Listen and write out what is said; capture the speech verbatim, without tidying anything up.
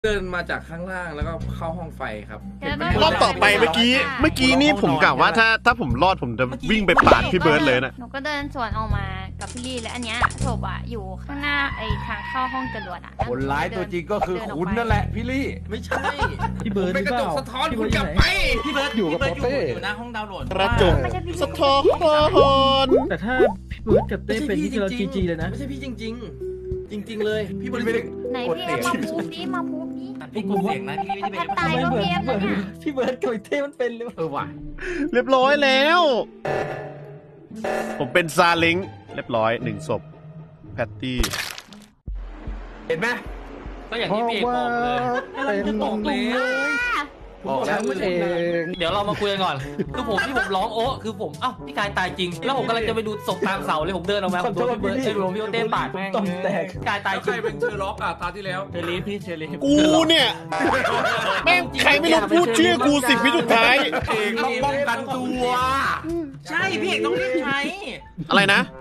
เดินมาจากข้างล่างแล้วก็เข้าห้องไฟครับรอบต่อไปเมื่อกี้เมื่อกี้นี่ผมกะว่าถ้าถ้าผมรอดผมจะวิ่งไปปาดพี่เบิร์ดเลยนะหนูก็เดินสวนออกมากับพี่ลี่และอันเนี้ยศพอะอยู่ข้างหน้าไอ้ทางเข้าห้องจรวดอะคนร้ายตัวจริงก็คือคุณนั่นแหละพี่ลี่ไม่ใช่พี่เบิร์ดเป็นกระจกสะท้อนคุณกลับไปพี่เบิร์ดอยู่กับโปเต้อยู่หน้าห้องดาวน์โหลดกระจกสะท้อนแต่ถ้าพี่เบิร์ดกับเต้เป็นนี่คือเราจีจีเลยนะไม่ใช่พี่จริง ๆ จริง ๆ เลยพี่บริไม่สุได้ทธิ์ไหนพี่เอามาพูดดิมาพูดดิพี่กดเสียงนะพี่ลี่ไม่ได้แทเป็นบตายก็เพียบแล้วเนี่ยพี่เบิร์ดกับเต้มันเป็นเลยเออว่ะเรียบร้อยแล้ว ผมเป็นซาเล้งเรียบร้อยหนึ่งศพแพตตี้เห็นไหมก็อย่างที่พี่เอกบอกเลยเป็นบอกเลยบอกแล้วเองเดี๋ยวเรามาคุยกันก่อน คือผมที่ผมร้องโอ้คือผมเอ้าพี่กายตายจริง แล้วผมกำลังจะไปดูศพตามเสาเลยผมเดินออกมาผมโดนพี่เบิร์ดไอ้รวมพี่โอเต้ปาดแม่งต้องแตกกายตายแล้วจใครริงเป็นเชอร์ล็อกอ่ะตาที่แล้วเชอรี่พี่เชอรี่กูเนี่ยแม่งใครไม่รู้พูดชื่อกูสิบวิสุดท้ายเองต้องป้องกันตัวใช่พี่เอกต้องรีบใช้อะไรนะ